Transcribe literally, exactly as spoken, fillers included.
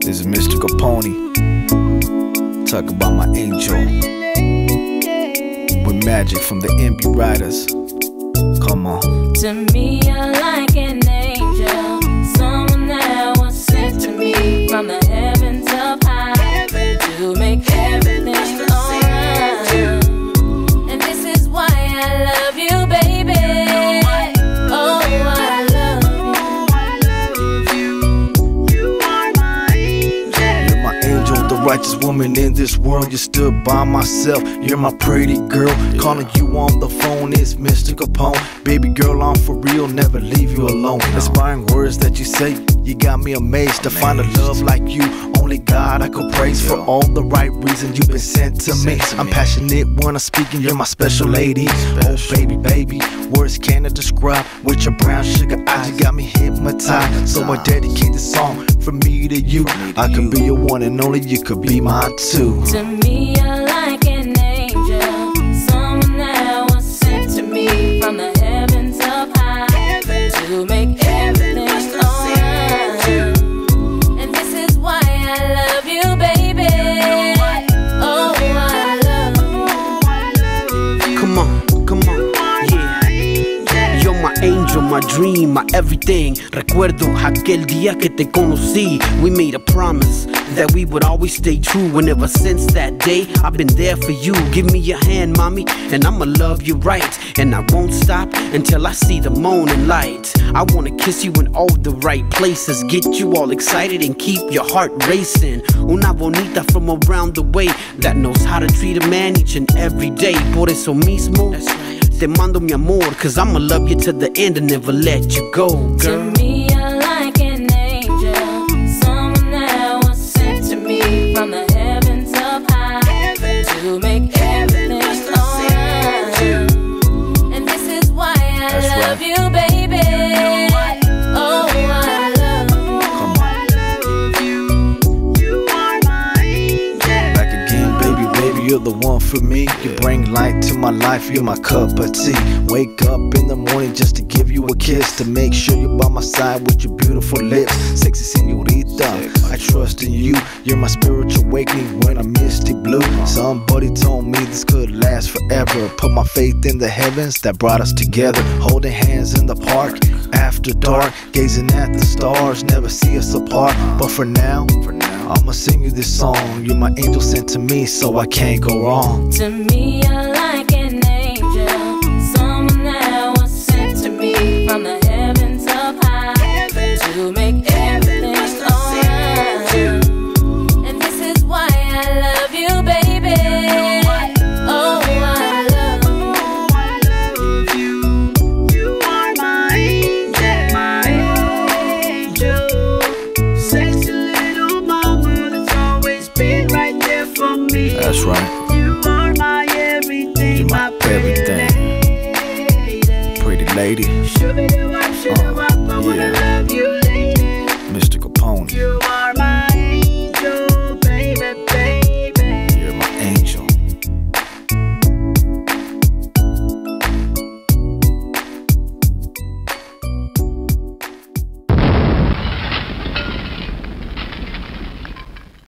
This is Mister Capone. Talk about my angel. With magic from the M B Riders. Come on. To me, you're like an angel, someone that was sent to me from the heavens up high to make everything alright. And this is why I love you, baby. Oh, I love you. You are my angel. You're my angel, the righteous woman in this world. You stood by myself. You're my pretty girl. Calling you on the phone is Mister Capone. Baby girl, I'm for real, never leave you alone. Inspiring words that you say, you got me amazed. To find a love like you, only God I could praise. For all the right reasons you've been sent to me. I'm passionate when I'm speaking, you're my special lady. Oh baby, baby, words cannot describe. With your brown sugar eyes, you got me hypnotized. So I dedicate this song from me to you. I could be your one and only, you could be mine too. To me, you're like an angel, someone that was sent to me from the heavens up high to make everything alright. And this is why I love you, baby. Oh, I love you. Come on, come on, yeah. You're my angel, my dream, my everything. Recuerdo aquel día que te conocí. We made a promise that we would always stay true. And ever since that day, I've been there for you. Give me your hand, mommy, and I'ma love you right. And I won't stop until I see the morning light. I wanna kiss you in all the right places, get you all excited and keep your heart racing. Una bonita from around the way that knows how to treat a man each and every day. Por eso mismo, te mando mi amor, cause I'ma love you to the end and never let you go, girl. To me, you're like an angel, someone that was sent to me from the heavens up high to make everything alright. And this is why I That's love right. you, baby. Oh, I love you. You are my angel. Back again, baby, baby, you're the one for me. You bring light to my life, you're my cup of tea. Wake up in the morning just to give you a kiss, to make sure you're by my side with your beautiful lips. Sexy senorita, I trust in you. You're my spiritual awakening when I'm misty blue. Somebody told me this could last forever. Put my faith in the heavens that brought us together. Holding hands in the park after dark, gazing at the stars, never see us apart. But for now, for now, I'ma sing you this song. You're my angel sent to me, so I can't go wrong. To me, you're like an angel, someone that was sent to me from the heavens up high to make everything alright. And this is why I love you, baby. Oh, I love you. You are my angel, my angel. Sexy little mama that's always been right there for me. That's right. You are my everything, You're my everything. Pretty lady. Uh, yeah.